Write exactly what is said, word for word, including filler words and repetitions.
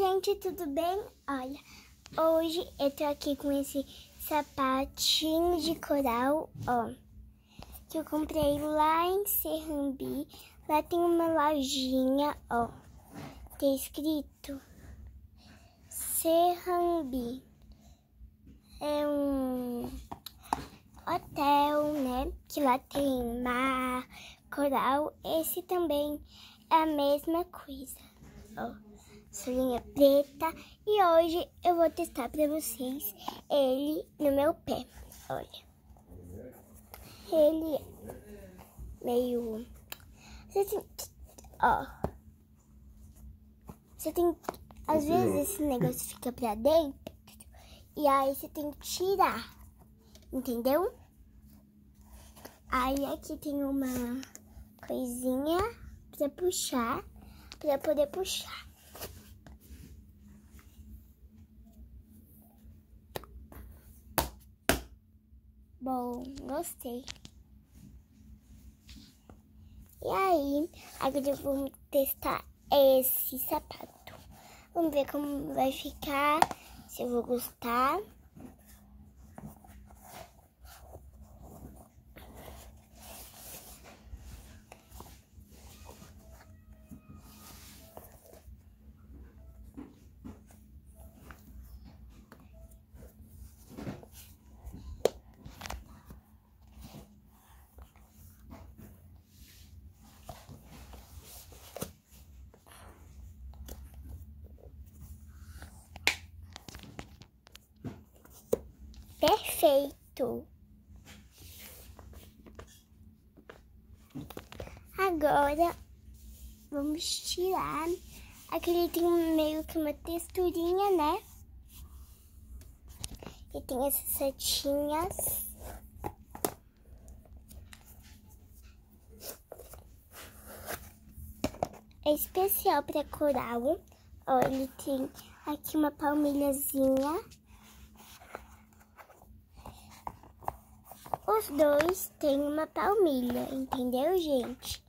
gente, tudo bem? Olha, hoje eu tô aqui com esse sapatinho de coral, ó, que eu comprei lá em Serrambi. Lá tem uma lojinha, ó, tem escrito Serrambi. É um hotel, né, que lá tem mar, coral. Esse também é a mesma coisa, ó. Solinha preta, e hoje eu vou testar pra vocês ele no meu pé. Olha, ele é meio, você tem, ó, você tem, às vezes esse negócio fica pra dentro e aí você tem que tirar, entendeu? Aí aqui tem uma coisinha pra puxar, pra poder puxar. Bom, gostei. E aí, agora eu vou testar esse sapato. Vamos ver como vai ficar, se eu vou gostar. Perfeito! Agora, vamos tirar. Aqui ele tem meio que uma texturinha, né? E tem essas setinhas. É especial para coral. Ó, ele tem aqui uma palmilhazinha. Os dois têm uma palmilha, entendeu, gente?